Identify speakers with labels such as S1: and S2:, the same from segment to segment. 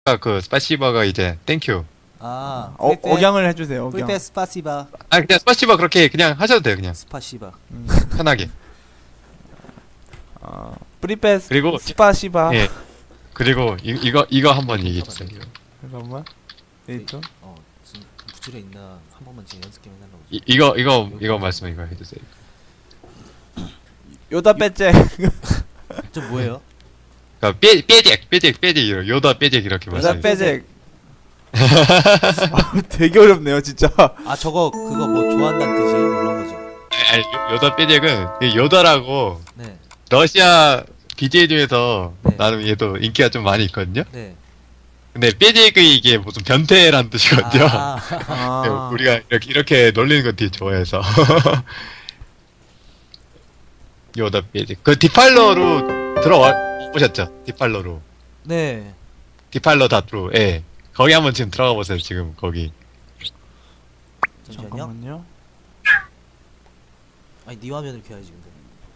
S1: 그 스파시바가 이제 땡큐.
S2: 아,
S3: 억양을 해주세요. 억양.
S2: 프리페 스파시바.
S1: 아 그냥 스파시바 그렇게 그냥 하셔도 돼요. 그냥
S2: 스파시바.
S1: 편하게.
S3: 프리페
S1: 그리고
S3: 스파시바.
S1: 예. 그리고 이거 한번 얘기해 주세요.
S3: 잠깐만. 에이터.
S2: 무슨 무줄에 있나 한 번만 지금 연습 게임 해달라고.
S1: 이거 말씀 이거 해주세요.
S3: 요다 빼째.
S2: 좀 뭐예요?
S1: 그러니까 삐직 요다 삐직 이렇게
S3: 요다
S1: 말씀.
S3: 빼째. 되게 어렵네요, 진짜.
S2: 아 저거 그거 뭐 좋아한다는 뜻이에요? 뭐 그런 거죠.
S1: 아니 요다 삐직은 요다라고
S2: 네.
S1: 러시아 BJ 중에서
S2: 네.
S1: 나름 얘도 인기가 좀 많이 있거든요.
S2: 네.
S1: 근데 삐직이 이게 무슨 변태란 뜻이거든요.
S3: 아.
S1: 우리가 이렇게 놀리는 거 되게 좋아해서. 요다 삐직. 그 디팔러로 들어와 보셨죠? 디팔러로.
S2: 네.
S1: 디팔러 다트로. 예. 거기 한번 지금 들어가 보세요. 지금 거기.
S2: 잠시만요.
S3: 잠깐만요.
S2: 아니 니 화면을 켜야지 근데.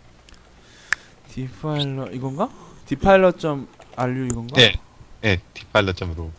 S3: 디파일러 이건가? 디파일러 점 RU 이건가?
S1: 네. 예. 디팔러 점으로.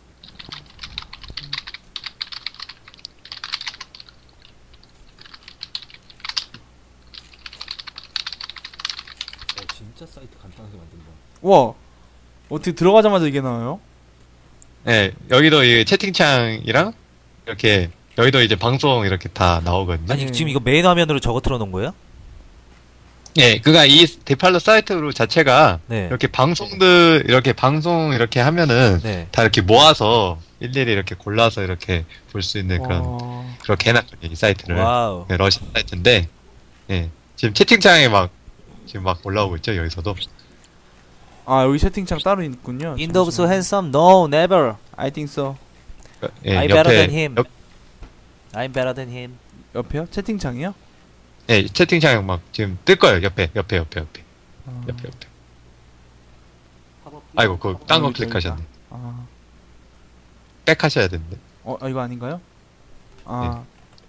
S2: 진짜 사이트 간단하게 만든다.
S3: 와. 어떻게 들어가자마자 이게 나와요?
S1: 예. 여기도 이 채팅창이랑 이렇게 여기도 이제 방송 이렇게 다 나오거든요.
S2: 아니 지금 이거 메인 화면으로 저거 틀어놓은 거예요?
S1: 예. 그니까 이 디팔러 사이트 자체가
S2: 네.
S1: 이렇게 방송들 이렇게 방송 이렇게 하면은
S2: 네.
S1: 다 이렇게 모아서 일일이 이렇게 골라서 이렇게 볼 수 있는 그렇게 해놨거든요. 이 사이트를.
S2: 와우.
S1: 네, 러시아 사이트인데, 예. 지금 채팅창에 지금 막 올라오고 있죠, 여기서도.
S3: 아, 여기 채팅창 따로 있군요.
S2: Windows
S3: 잠시만요.
S2: handsome? No, never.
S3: I think so.
S1: 예,
S2: I'm better than him. I'm better than him.
S3: 옆에요? 채팅창이요?
S1: 예, 채팅창 막 지금 뜰 거예요, 옆에.
S3: 아.
S1: 옆에. 아이고, 딴 거 클릭하셨네.
S3: 아.
S1: 백 하셔야 되는데.
S3: 이거 아닌가요? 아.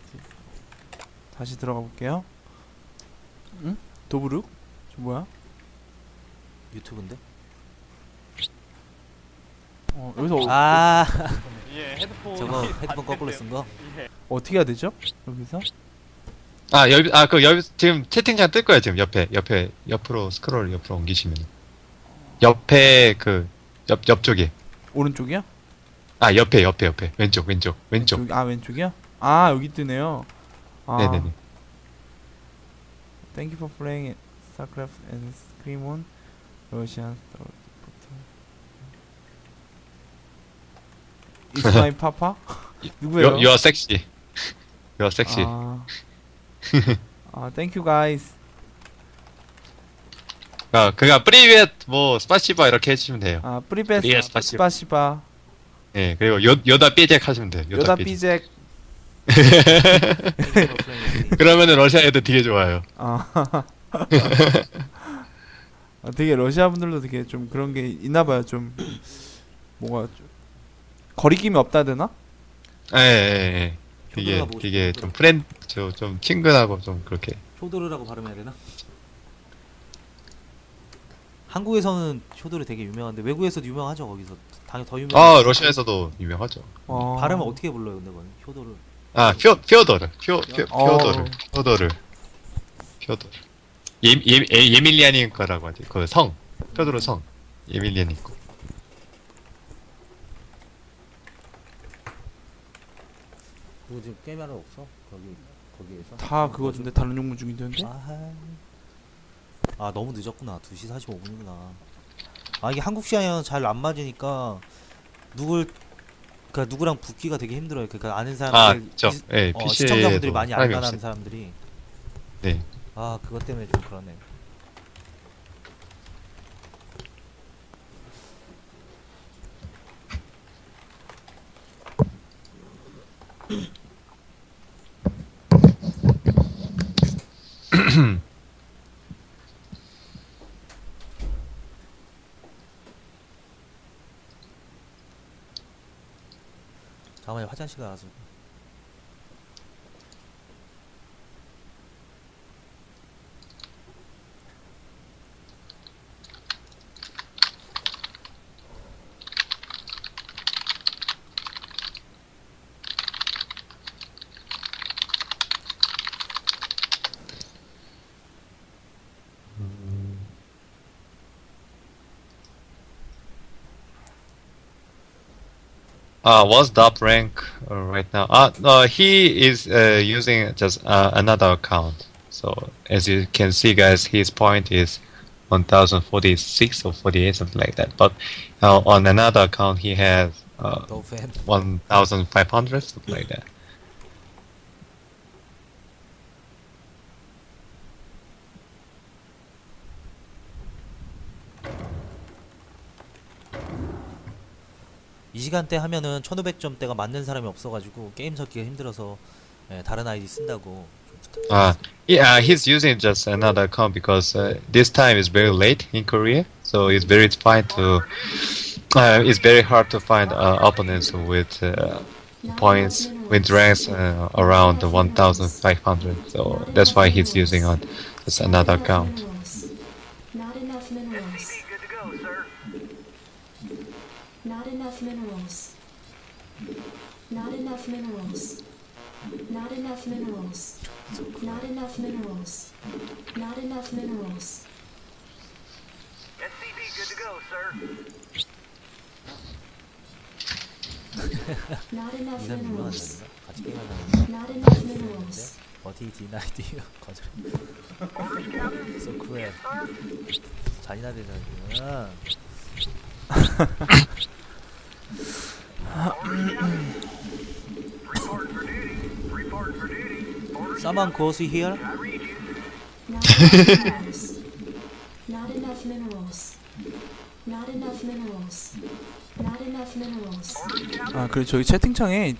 S3: 다시 들어가 볼게요. 응? 도브룩? 저 뭐야?
S2: 유튜브인데?
S3: 여기서
S2: 아,
S4: 예, 헤드폰.
S2: 저거 헤드폰 거꾸로 쓴 거?
S3: 어떻게 해야 되죠? 여기서?
S1: 여기, 지금 채팅창 뜰 거예요, 지금 옆으로 스크롤 옆으로 옮기시면. 옆에, 옆쪽에.
S3: 오른쪽이요?
S1: 옆에. 왼쪽.
S3: 아, 왼쪽이요? 아, 여기 뜨네요. 아.
S1: 네네네.
S3: Thank you for playing StarCraft and Scream on Russian Star. It's my papa? 누구예요?
S1: You are sexy. You are sexy.
S3: Thank you guys.
S1: 그니까, 프리벳, 스파시바 이렇게 해주시면 돼요.
S3: 프리베스
S1: 프리벳 스파시바.
S3: 스파시바.
S1: 예, 그리고 요다 삐잭 하시면 돼요.
S3: 요다 삐잭.
S1: 그러면은 러시아 애들 되게 좋아요.
S3: 되게 러시아 분들도 되게 좀 그런 게 있나봐요. 좀 뭔가 좀 거리낌이 없다 해야 되나?
S1: 예. 되게 좀 좀 친근하고 좀 그렇게.
S2: 효도르라고 발음해야 되나? 한국에서는 효도르 되게 유명한데 외국에서도 유명하죠. 거기서 당연히 더 유명.
S1: 러시아에서도 유명하죠.
S2: 발음을 어떻게 불러요, 근데 그건? 효도르.
S1: 피오도르. 예밀리아니까라고 하지. 그 성. 피오도르 성. 예밀리아니까.
S2: 그거 지금 게임하러 없어? 거기에서?
S3: 다 그거던데 다른 용문 중이던데?
S2: 너무 늦었구나. 2시 45분이구나. 이게 한국 시간이랑 잘 안 맞으니까 누구랑 붙기가 되게 힘들어요. 그러니까 아는 사람들, 시청자분들이 많이 안 만나는 사람들이.
S1: 네.
S2: 그것 때문에 좀 그러네. 잠깐만요, 화장실 가서.
S1: What's the up rank right now? He is using just another account. So as you can see, guys, his point is 1046 or 48, something like that. But on another account, he has
S2: No fan.
S1: 1500, something like that.
S2: 이 시간대 하면은 1500점대가 맞는 사람이 없어가지고 게임 섞기가 힘들어서 다른 아이디 쓴다고 좀 부탁드립니다.
S1: Yeah, he's using just another account because this time is very late in Korea, so it's very fine to. It's very hard to find opponents with points with ranks around 1,500. So that's why he's using on just another account.
S4: Not enough minerals.
S5: Good to go, sir.
S4: Not enough minerals. Not enough minerals. Not enough minerals. Not enough minerals. Not enough minerals.
S5: SCP good to go, sir.
S4: Not enough
S2: 이 사람 물러난다
S4: minerals.
S2: 그런가? 같이 게임하자는
S4: Not enough minerals.
S2: 버티 디나이디 거절. So cruel. 잔인하대잖아.
S5: Report for duty. Report for duty. Orders.
S2: Someone goes here.
S5: I read you.
S4: Not enough minerals. Not enough minerals. Not enough minerals. Not enough minerals.
S3: 아 그리고 저기 채팅창에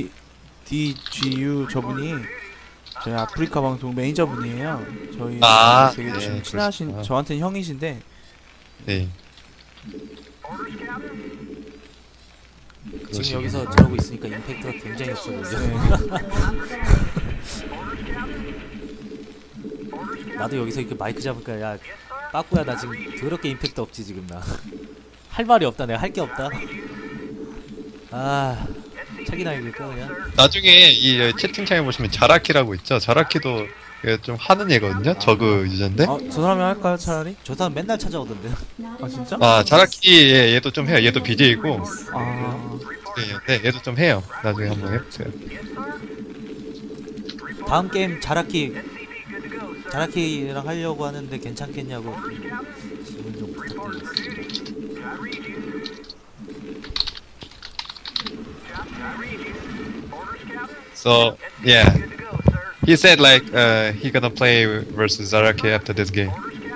S3: DGU 저분이 저희 아프리카 방송 매니저분이에요. 저희
S1: 아,
S3: 되게
S1: 네,
S3: 친하신
S1: 그러시구나.
S3: 저한테는 형이신데
S1: 네.
S5: Orders, Captain.
S2: 지금 여기서 저러고 있으니까 임팩트가 굉장히 없어 보이죠. 나도 여기서 이렇게 마이크 잡을까? 야, 빠꾸야 나 지금 더럽게 임팩트 없지 지금 나. 할 말이 없다. 내가 할 게 없다. 아, 책이나 읽을까 그냥.
S1: 나중에 이 채팅창에 보시면 자라키라고 있죠. 자라키도 좀 하는 얘거든요. 저그 유저인데.
S3: 저 사람이 할까요 차라리?
S2: 저 사람 맨날 찾아오던데.
S4: Not
S3: 아
S4: enough
S3: 진짜?
S1: 자라키 얘도 좀 해요. 얘도 BJ이고.
S3: 아
S1: 네, 얘도 좀 해요. 나중에 한번 해보세요.
S2: 다음 게임 자라키랑 하려고 하는데 괜찮겠냐고 질문 좀 부탁드리겠습니다.
S1: So yeah, he said like he gonna play versus Zaraki after this game.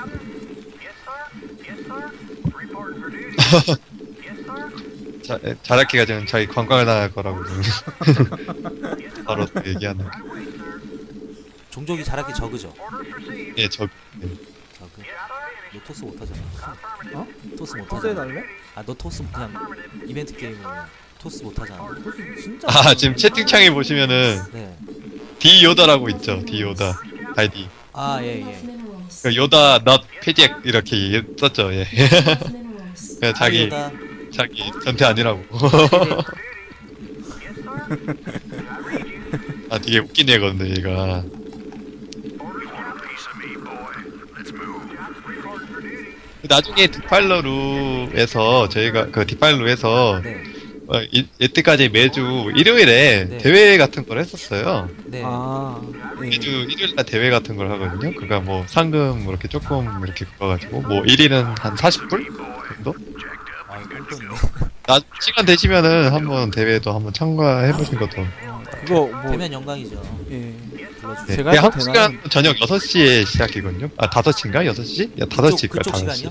S1: 자라키가 지금 자기 관광을 나갈 거라고 지금 바로 또 얘기하네.
S2: 종족이 자라키 저그죠?
S1: 예, 저
S2: 저그. 너 토스 못하잖아.
S3: 어?
S2: 토스
S3: 토스에
S2: 못하잖아.
S3: 달래?
S2: 아 너 토스 그냥 이벤트 게임으로 토스 못하잖아.
S3: 진짜?
S1: 지금 채팅창에 보시면은
S2: 네.
S1: D 요다라고 있죠. D 요다 아이디.
S2: 아
S4: Not
S2: 예
S4: enough
S2: 예.
S4: minerals.
S1: 그 요다 not 페젝 이렇게 썼죠. 예.
S4: Enough minerals.
S1: 그냥 자기
S2: 아이오다.
S1: 자기 전태 아니라고. 되게 웃긴 애거든요, 얘가. 나중에 디팔로루에서 저희가 그 디팔로에서
S2: 네.
S1: 이때까지 매주 일요일에
S2: 네.
S1: 대회 같은 걸 했었어요.
S2: 네.
S1: 매주 일요일날 대회 같은 걸 하거든요. 그러니까 뭐 상금 뭐 이렇게 조금 이렇게 긁어가지고 뭐 1일은 한 40불 정도?
S2: 아 꿀돈이네.
S1: 시간 되시면은 한번 대회도 한번 참가해 보신 것도.
S3: 그거 뭐
S2: 되면 영광이죠.
S3: 예.
S2: 불러주세요.
S1: 네.
S3: 제가
S1: 네,
S3: 해도
S1: 한국 시간 저녁 6시에 시작이거든요. 5시인가? 6시? 5시일까?
S2: 그쪽 시간이요?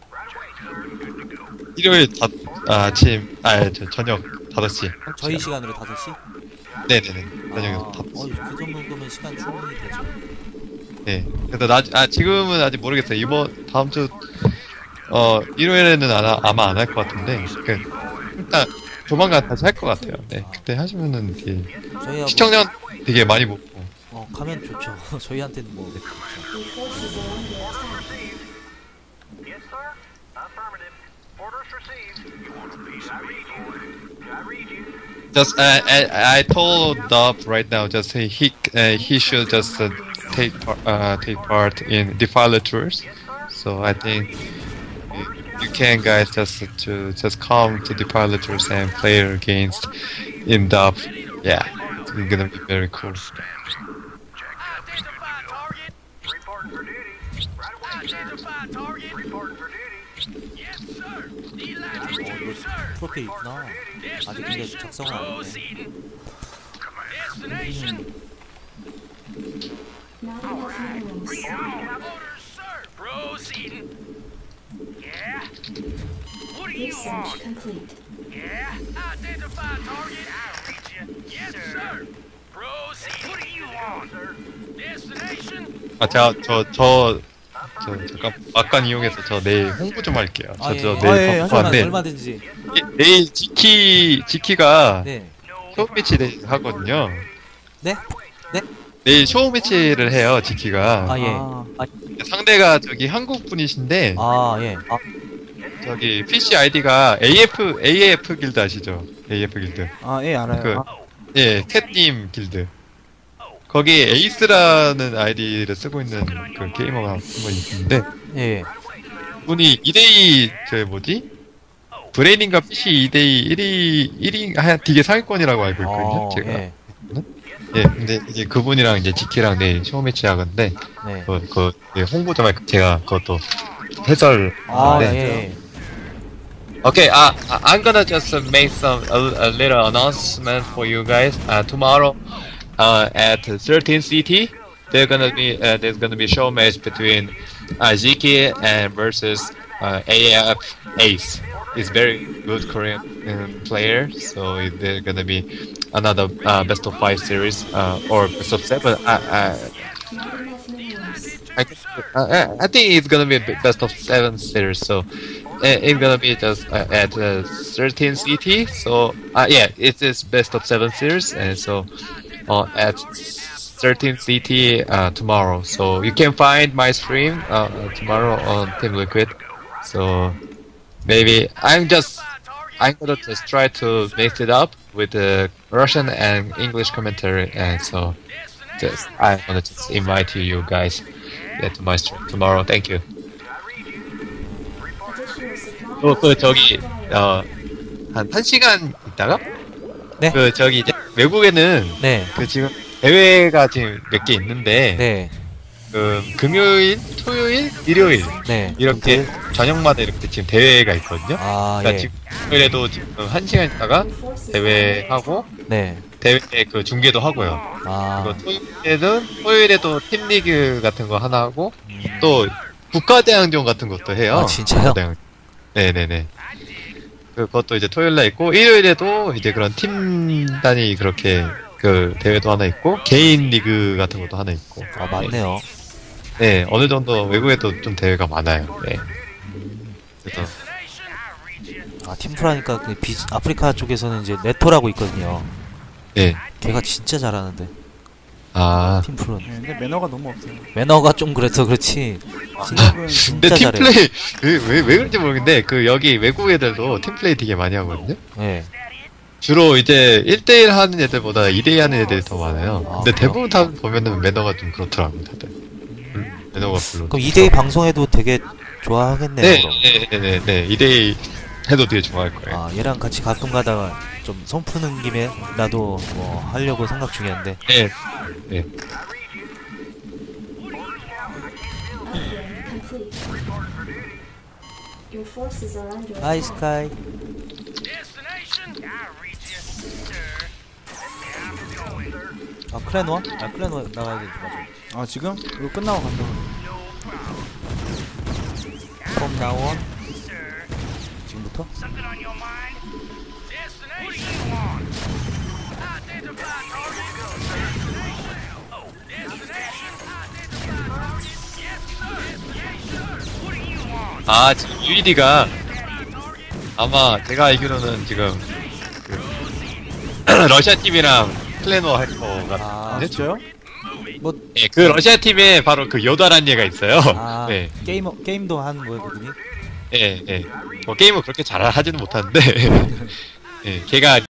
S1: 일요일 아침 저녁 5시.
S2: 저희 시간으로 5시?
S1: 네네네. 저녁 5시.
S2: 그 정도면 시간 충분히 되죠.
S1: 네. 그래서 지금은 아직 모르겠어요. 다음 주 일요일에는 아마 안 할 것 같은데. 일단 조만간 다시 할 것 같아요. 네. 그때 하시면은 되게
S2: 저희하고
S1: 시청자 되게 많이 먹고.
S2: 가면 좋죠. 저희한테는 뭐 좋죠.
S5: Yes, sir. Affirmative. Orders received. I read you.
S1: Just I told Dub right now. Just he should just take part in Defiler tours. So I think you can guys just come to the pilots and play against in dub. Yeah, it's gonna be very cool.
S5: Identify target. Reporting for duty. Right away, identify target. Reporting for duty. Yes, sir.
S2: 이거 프로필 있구나. 아직 근데 작성은 안 했네.
S5: Destination.
S4: Not enough minerals.
S5: Orders, sir. Proceeding. Yeah. What do you
S4: Research
S5: want?
S4: complete.
S5: Yeah. Identify target. I'll reach you. Yes, sir. Proceed. What do you want, sir? Destination.
S1: 아, 잠깐 막간 이용해서 저 내일 홍보 좀 할게요.
S2: 아, 예.
S1: 저
S3: 예,
S1: 내일
S3: 하셔도
S2: 얼마든지.
S1: 내일 지키가
S2: 네.
S1: 쇼 매치 하거든요.
S2: 네?
S1: 내일 쇼 매치를 해요, 지키가.
S2: 아, 예.
S3: 아,
S1: 상대가 저기 한국 분이신데
S2: 아, 예. 아,
S1: 저기 PC 아이디가 AF 길드 아시죠? AF 길드.
S3: 예, 알아요.
S1: 그 예, 캣님 길드. 거기 에이스라는 아이디를 쓰고 있는 그 게이머가 한 분 있는데
S2: 예.
S1: 분이 2대2 그 뭐지? 브레인인가 PC 2대2 1위 되게 상위권이라고 알고 있거든요. 제가.
S2: 예.
S1: 예, 근데 이제 그분이랑 이제 지키랑 내일 쇼 매치 하건데
S2: 네.
S1: 예, 홍보 좀 할게요. 제가 그것도 해설.
S2: 아,
S1: 네.
S2: 예.
S1: Okay, I'm gonna just make a little announcement for you guys. Tomorrow, at 13 CT, there's gonna be a show match between Ziki and versus AF Ace. He's very good Korean player, so there's gonna be another best of 5 series or best of 7.
S4: Not enough minerals.
S1: I think it's gonna be a best of 7 series, so it's gonna be just at 13 CT. So yeah, it is best of 7 series, and so at 13 CT tomorrow. So you can find my stream tomorrow on Team Liquid. So maybe I'm gonna just try to mix it up with the Russian and English commentary, and so I wanna just invite you guys to my stream tomorrow. Thank you.
S4: Additional supplies.
S1: 저기 한 1시간 있다가
S2: 네?
S1: 저기 이제 외국에는
S2: 네.
S1: 지금 대회가 지금 몇 개 있는데
S2: 네.
S1: 금요일, 토요일, 일요일
S2: 네.
S1: 이렇게 저녁마다 이렇게 지금 대회가 있거든요.
S2: 아,
S1: 그러니까
S2: 예.
S1: 지금 금요일에도 지금 1시간 있다가 대회하고
S2: 네.
S1: 대회 그 중계도 하고요.
S2: 아.
S1: 그리고 토요일에도 팀 리그 같은 거 하나 하고 또 국가대항전 같은 것도 해요.
S2: 아, 진짜요?
S1: 국가대항전. 네네네. 그것도 이제 토요일날 있고 일요일에도 이제 그런 팀 단위 그렇게 그 대회도 하나 있고 개인 리그 같은 것도 하나 있고.
S2: 아, 맞네요.
S1: 네, 어느 정도 외국에도 좀 대회가 많아요. 네. 그래서
S2: 아, 팀플하니까 아프리카 쪽에서는 이제 네토라고 있거든요.
S1: 네.
S2: 걔가 진짜 잘하는데.
S1: 아.
S2: 팀플은.
S3: 예, 근데 매너가 너무 없어요.
S2: 매너가 좀 그래서 그렇지.
S3: 진짜
S1: 근데
S2: 진짜 잘해요.
S1: 팀플레이 왜 그런지 모르겠는데 여기 외국 애들도 팀플레이 되게 많이 하거든요.
S2: 예.
S1: 주로 이제 1대1 하는 애들보다 2대2 하는 애들이 더 많아요.
S2: 아,
S1: 근데
S2: 그래요?
S1: 대부분 다 보면은 매너가 좀 그렇더라고요, 다들. 매너가 별로.
S2: 그럼 2대2 방송해도 되게 좋아하겠네요.
S1: 네,
S2: 그럼.
S1: 네. 2대2 해도 되게 좋아할 거예요.
S2: 아, 얘랑 같이 가끔 가다가 좀 손 푸는 김에 나도 뭐 하려고 생각 중이었는데.
S1: 네. 네.
S4: Upgrade complete. Your forces are under
S2: 하이
S4: attack.
S2: 스카이. 아, 클랜워? 아, 클랜워 나가야 되지, 맞아.
S3: 지금? 이거 끝나고 간다.
S2: 컴 나원. 지금부터?
S1: 지금 UED가 아마 제가 알기로는 지금 러시아 팀이랑 클랜워 할 거
S3: 아,
S1: 같은데.
S3: 진짜요?
S2: 뭐,
S1: 네, 그 러시아 팀에 바로 그 요다란 얘가 있어요.
S2: 아,
S1: 네.
S2: 게임도 하는 거거든요.
S1: 예. 뭐 게임을 그렇게 잘 하지는 못하는데. 예, 걔가